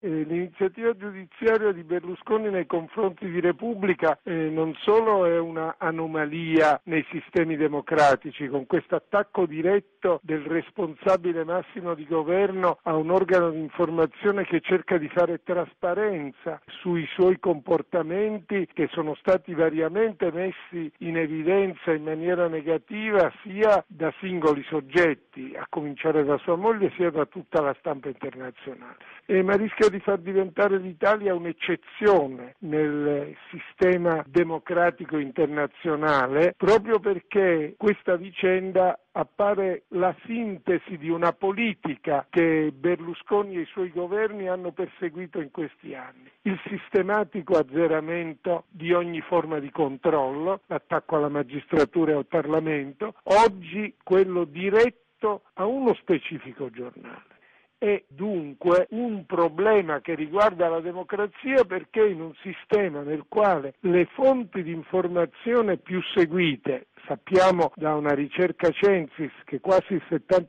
L'iniziativa giudiziaria di Berlusconi nei confronti di Repubblica non solo è una anomalia nei sistemi democratici, con questo attacco diretto del responsabile massimo di governo a un organo di informazione che cerca di fare trasparenza sui suoi comportamenti che sono stati variamente messi in evidenza in maniera negativa sia da singoli soggetti, a cominciare da sua moglie, sia da tutta la stampa internazionale. Ma rischia di far diventare l'Italia un'eccezione nel sistema democratico internazionale, proprio perché questa vicenda appare la sintesi di una politica che Berlusconi e i suoi governi hanno perseguito in questi anni. Il sistematico azzeramento di ogni forma di controllo, l'attacco alla magistratura e al Parlamento, oggi quello diretto a uno specifico giornale. È dunque un problema che riguarda la democrazia, perché in un sistema nel quale le fonti di informazione più seguite, sappiamo da una ricerca Censis che quasi il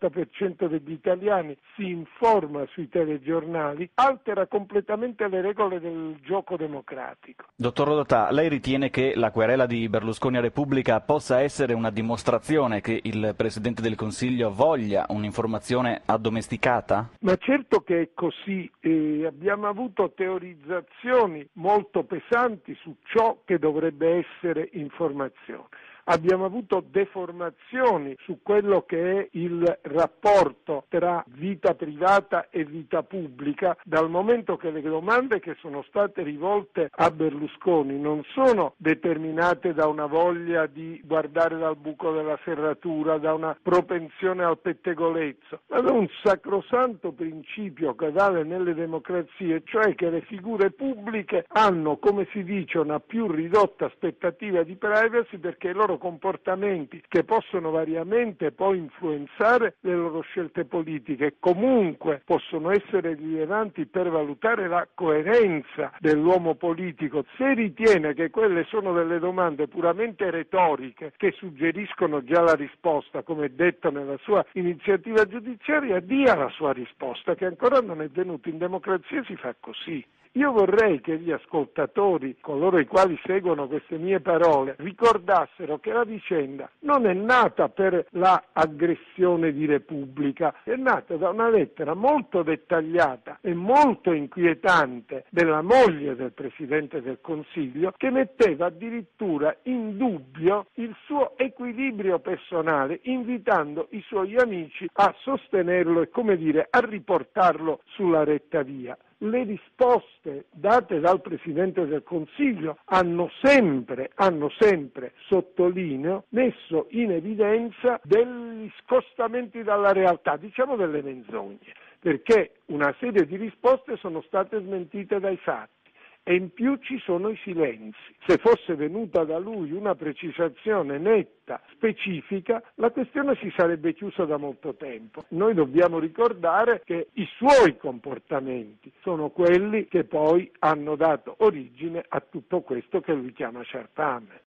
70% degli italiani si informa sui telegiornali, altera completamente le regole del gioco democratico. Dottor Rodotà, lei ritiene che la querela di Berlusconi a Repubblica possa essere una dimostrazione che il Presidente del Consiglio voglia un'informazione addomesticata? Ma certo che è così, abbiamo avuto teorizzazioni molto pesanti su ciò che dovrebbe essere informazione. Abbiamo avuto deformazioni su quello che è il rapporto tra vita privata e vita pubblica, dal momento che le domande che sono state rivolte a Berlusconi non sono determinate da una voglia di guardare dal buco della serratura, da una propensione al pettegolezzo, ma da un sacrosanto principio che vale nelle democrazie, cioè che le figure pubbliche hanno, come si dice, una più ridotta aspettativa di privacy, perché i loro comportamenti, che possono variamente poi influenzare le loro scelte politiche, comunque possono essere rilevanti per valutare la coerenza dell'uomo politico. Se ritiene che quelle sono delle domande puramente retoriche che suggeriscono già la risposta, come è detto nella sua iniziativa giudiziaria, dia la sua risposta, che ancora non è venuta. In democrazia si fa così. Io vorrei che gli ascoltatori, coloro i quali seguono queste mie parole, ricordassero che la vicenda non è nata per la aggressione di Repubblica, è nata da una lettera molto dettagliata e molto inquietante della moglie del Presidente del Consiglio, che metteva addirittura in dubbio il suo equilibrio personale, invitando i suoi amici a sostenerlo e, come dire, a riportarlo sulla retta via. Le risposte date dal Presidente del Consiglio hanno sempre, sottolineo, messo in evidenza degli scostamenti dalla realtà, diciamo delle menzogne, perché una serie di risposte sono state smentite dai fatti. E in più ci sono i silenzi. Se fosse venuta da lui una precisazione netta, specifica, la questione si sarebbe chiusa da molto tempo. Noi dobbiamo ricordare che i suoi comportamenti sono quelli che poi hanno dato origine a tutto questo che lui chiama ciarpame.